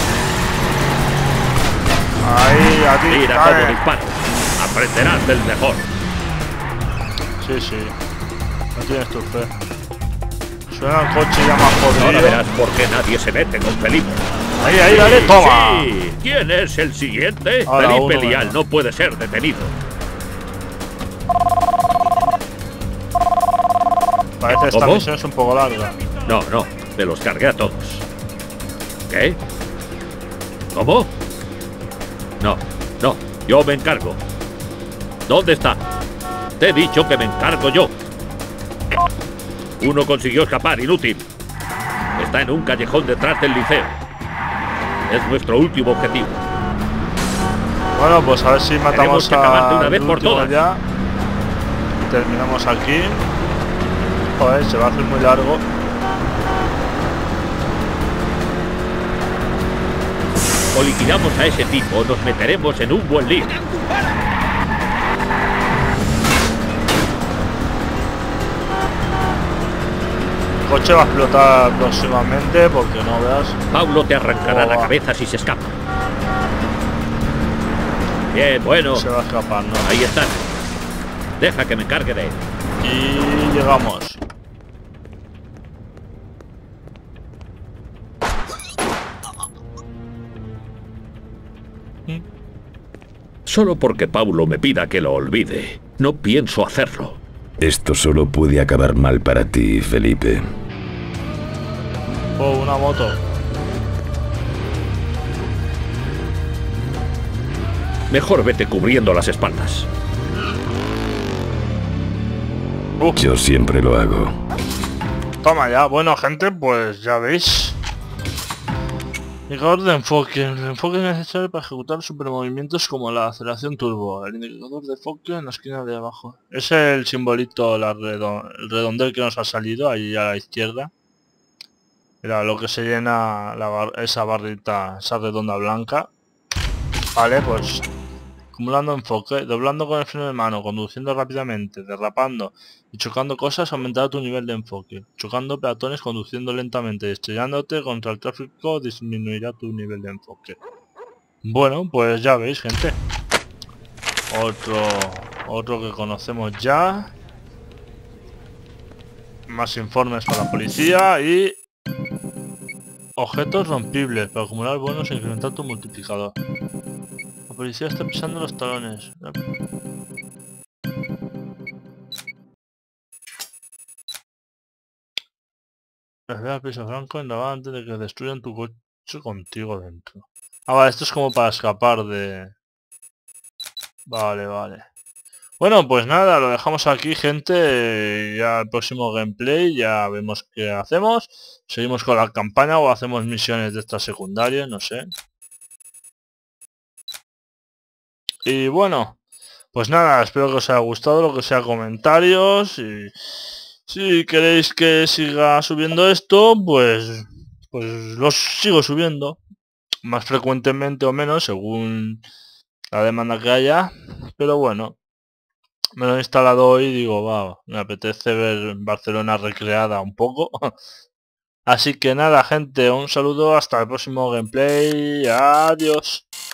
Ahí, a ti. Mira dale. cómo disparo. Aprenderás del mejor. Sí, sí. No tienes tu fe. Suena el coche ya más jodido. Ahora verás por qué nadie se mete con Felipe. Ahí, ahí, dale, Sí, toma. sí. ¿Quién es el siguiente? Ahora, Felipe uno Lial menos. no puede ser detenido. Parece esta ¿Cómo? misión es un poco larga. No, no, me los cargué a todos. ¿Qué? ¿Cómo? No, no, yo me encargo. ¿Dónde está? Te he dicho que me encargo yo. Uno consiguió escapar, inútil. Está en un callejón detrás del liceo. Es nuestro último objetivo. Bueno, pues a ver si matamos Tenemos que acabar de una a vez por todas. ya. Y terminamos aquí. Joder, se va a hacer muy largo. O liquidamos a ese tipo, nos meteremos en un buen lío. El coche va a explotar próximamente porque no veas. Paulo te arrancará Oh, la va. cabeza si se escapa. Bien, bueno. Se va a escapar, ¿no? Ahí están. Deja que me encargue de él. Y llegamos. Solo porque Paulo me pida que lo olvide. No pienso hacerlo. Esto solo puede acabar mal para ti, Felipe. Oh, una moto. Mejor vete cubriendo las espaldas. Uh, Yo siempre lo hago. toma ya. Bueno, gente, pues ya veis. Indicador de enfoque. El enfoque es necesario para ejecutar supermovimientos como la aceleración turbo. El indicador de enfoque en la esquina de abajo. Es el simbolito, la redon el redondel que nos ha salido ahí a la izquierda. Era lo que se llena la bar esa barrita, esa redonda blanca. Vale, pues acumulando enfoque, doblando con el freno de mano, conduciendo rápidamente, derrapando y chocando cosas aumentará tu nivel de enfoque. Chocando peatones, conduciendo lentamente y estrellándote contra el tráfico disminuirá tu nivel de enfoque. Bueno, pues ya veis, gente. Otro, otro que conocemos ya. Más informes para la policía y objetos rompibles para acumular bonos e incrementar tu multiplicador. La policía está pisando los talones. Espera piso franco en la banda antes de que destruyan tu coche contigo dentro. Ah, vale, esto es como para escapar de... Vale, vale. Bueno, pues nada, lo dejamos aquí, gente. Ya el próximo gameplay, ya vemos qué hacemos. Seguimos con la campaña o hacemos misiones de estas secundarias, no sé. Y bueno, pues nada, espero que os haya gustado, lo que sea comentarios. Y si queréis que siga subiendo esto, pues, pues los sigo subiendo. Más frecuentemente o menos, según la demanda que haya. Pero bueno. Me lo he instalado hoy y digo, va, me apetece ver Barcelona recreada un poco. Así que nada, gente, un saludo, hasta el próximo gameplay, adiós.